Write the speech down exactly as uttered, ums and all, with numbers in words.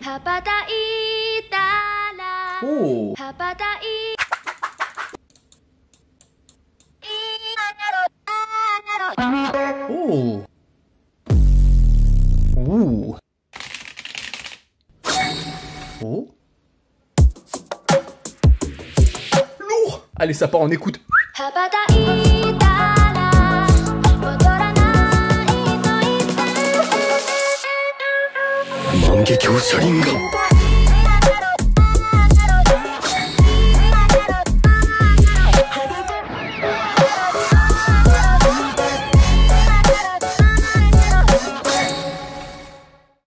羽ばたいたらおお。 羽ばたいおお。おお。Oh. Lourd. Allez, ça part, on écoute. Mangekyo Sharingan.